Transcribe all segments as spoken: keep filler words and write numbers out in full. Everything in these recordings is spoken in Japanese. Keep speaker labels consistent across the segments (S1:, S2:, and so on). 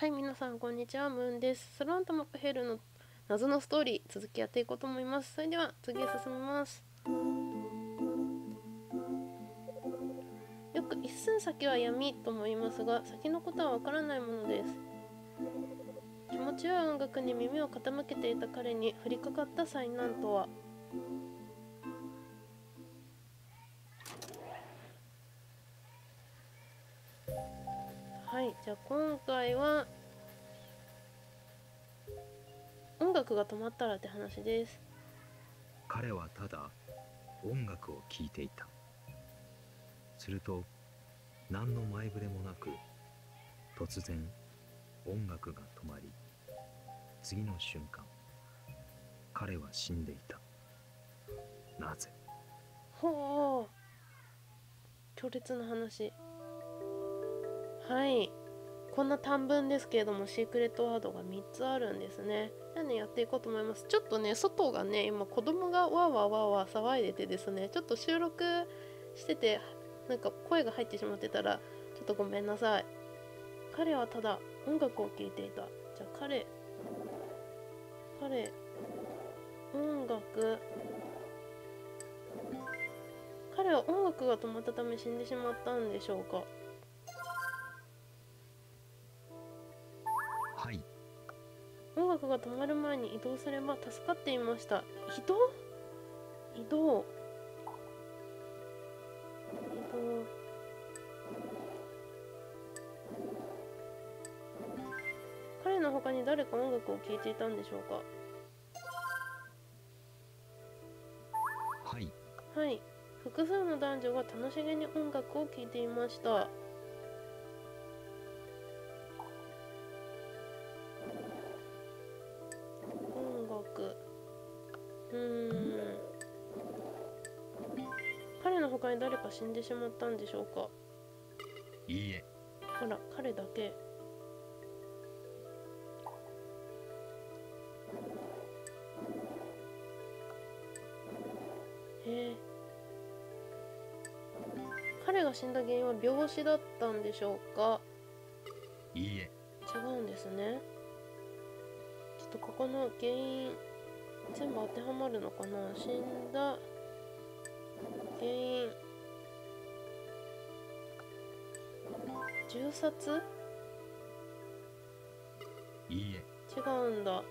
S1: はい、皆さんこんにちは、ムーンです。スローンとモクヘルの謎のストーリー続きやっていこうと思います。それでは次へ進みます。よく一寸先は闇とも言いますが、先のことはわからないものです。気持ちよい音楽に耳を傾けていた彼に降りかかった災難とは。はい、じゃあ今回は音楽が止まったらって話です。
S2: 彼はただ音楽を聴いていた。すると何の前触れもなく突然音楽が止まり、次の瞬間彼は死んでいた。なぜ？
S1: ほう、強烈な話。はい、こんな短文ですけれどもシークレットワードがみっつあるんですね。じゃあね、やっていこうと思います。ちょっとね、外がね、今子供がわーわーわーわー騒いでてですね、ちょっと収録しててなんか声が入ってしまってたらちょっとごめんなさい。彼はただ音楽を聴いていた。じゃあ彼彼音楽彼は音楽が止まったため死んでしまったんでしょうか。
S2: はい。
S1: 音楽が止まる前に移動すれば助かっていました。移動移動移動彼の他に誰か音楽を聴いていたんでしょうか。
S2: はい。
S1: はい、複数の男女が楽しげに音楽を聴いていました。音楽うーん彼の他に誰か死んでしまったんでしょうか。
S2: いいえ。
S1: あら、彼だけ。えー、彼が死んだ原因は病死だったんでしょうか。
S2: いいえ。
S1: 違うんですね。ちょっとここの原因全部当てはまるのかな。死んだ原因、銃殺。
S2: いいえ。
S1: 違うんだ。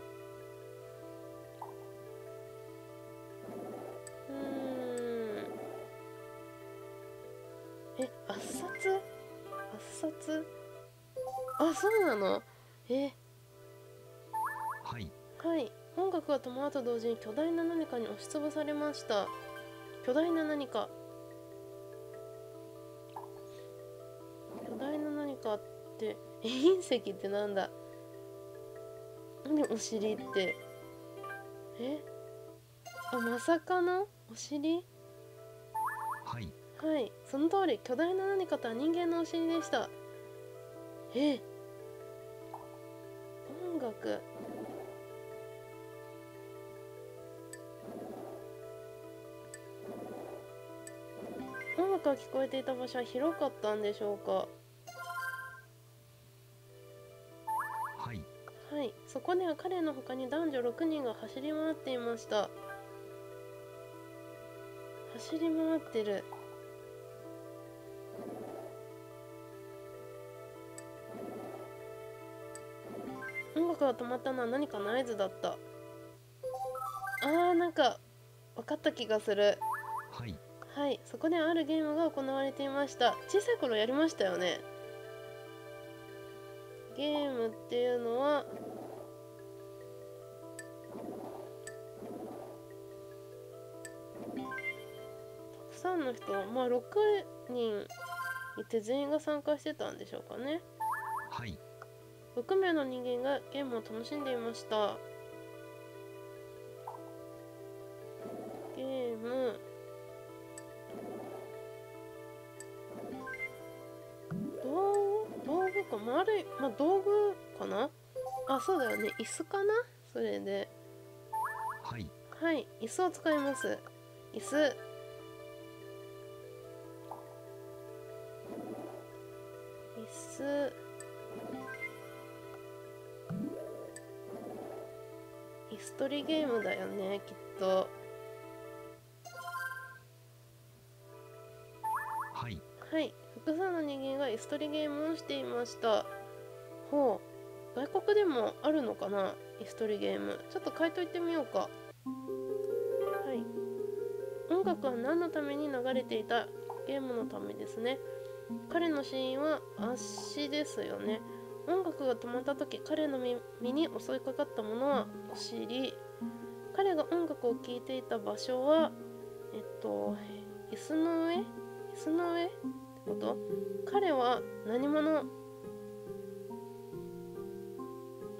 S1: うーんえ、圧殺圧殺あ、そうなの。え
S2: はい。
S1: はい、音楽が止まると同時に巨大な何かに押しつぶされました。巨大な何か巨大な何かって、え、隕石ってなんだ。何お尻って。えあ、まさかのお尻。
S2: はい。
S1: はい、その通り、巨大な何かとは人間のお尻でした。え音楽音楽が聞こえていた場所は広かったんでしょうか。
S2: はい。
S1: はい、そこには彼の他に男女ろくにんが走り回っていました。走り回ってる。音楽が止まったのは何かの合図だった。あー、なんか分かった気がする。
S2: はい。
S1: はい、そこであるゲームが行われていました。小さい頃やりましたよね。ゲームっていうのはたくさんの人、まあろくにんいて全員が参加してたんでしょうかね。
S2: はい。
S1: ろくめいの人間がゲームを楽しんでいました。ゲーム道具道具か、丸い、まあ道具かな。あ、そうだよね、椅子かな。それで
S2: はい。
S1: はい、椅子を使います。椅子椅子ストリゲームだよね、きっと。
S2: はい。
S1: はい、複数の人間が椅子取りゲームをしていました。ほう、外国でもあるのかな、椅子取りゲーム。ちょっと書いといてみようか。はい。音楽は何のために流れていた？ゲームのためですね。彼の死因は圧死ですよね。音楽が止まった時、彼の耳に襲いかかったものはお尻。彼が音楽を聴いていた場所はえっと椅子の上椅子の上ってこと？彼は何者？あ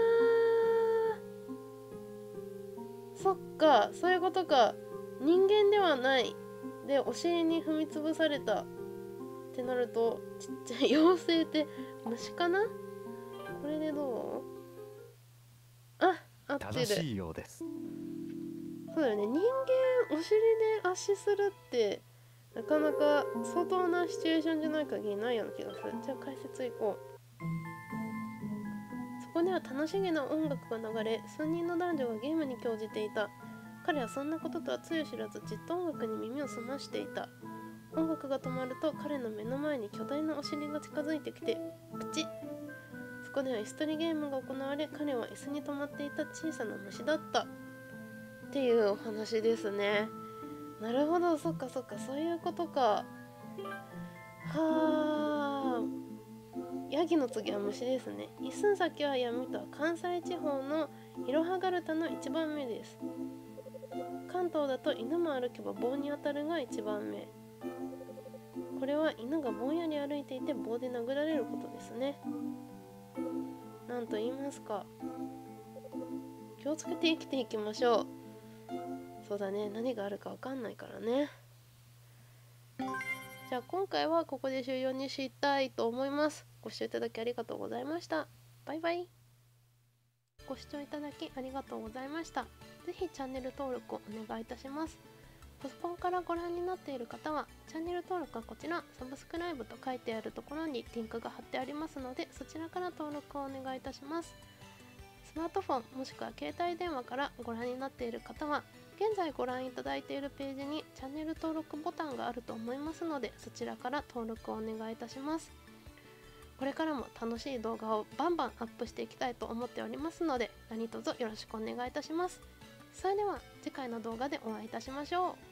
S1: ー、そっか、そういうことか。人間ではないで、お尻に踏みつぶされたってなると、ちっちゃい妖精って虫かな？これでどう？あ、合ってる。
S3: 正しいようです。
S1: そうだよね、人間お尻で圧死するってなかなか相当なシチュエーションじゃない限りないような気がする。じゃあ解説いこう。そこでは楽しげな音楽が流れ、数人の男女がゲームに興じていた。彼はそんなこととはつゆ知らず、じっと音楽に耳を澄ましていた。音楽が止まると、彼の目の前に巨大なお尻が近づいてきてプチッ。そこでは椅子取りゲームが行われ、彼は椅子に止まっていた小さな虫だったっていうお話ですね。なるほど、そっかそっか、そういうことか。はあ、ヤギの次は虫ですね。一寸先は闇とは関西地方のいろはガルタの一番目です。関東だと犬も歩けば棒に当たるが一番目。これは犬がぼんやり歩いていて棒で殴られることですね。なんと言いますか。気をつけて生きていきましょう。そうだね、何があるか分かんないからね。じゃあ今回はここで終了にしたいと思います。ご視聴いただきありがとうございました。バイバイ。ご視聴いただきありがとうございました。ぜひチャンネル登録をお願いいたします。パソコンからご覧になっている方はチャンネル登録はこちら、サブスクライブと書いてあるところにリンクが貼ってありますので、そちらから登録をお願いいたします。スマートフォンもしくは携帯電話からご覧になっている方は、現在ご覧いただいているページにチャンネル登録ボタンがあると思いますので、そちらから登録をお願いいたします。これからも楽しい動画をバンバンアップしていきたいと思っておりますので、何卒よろしくお願いいたします。それでは次回の動画でお会いいたしましょう。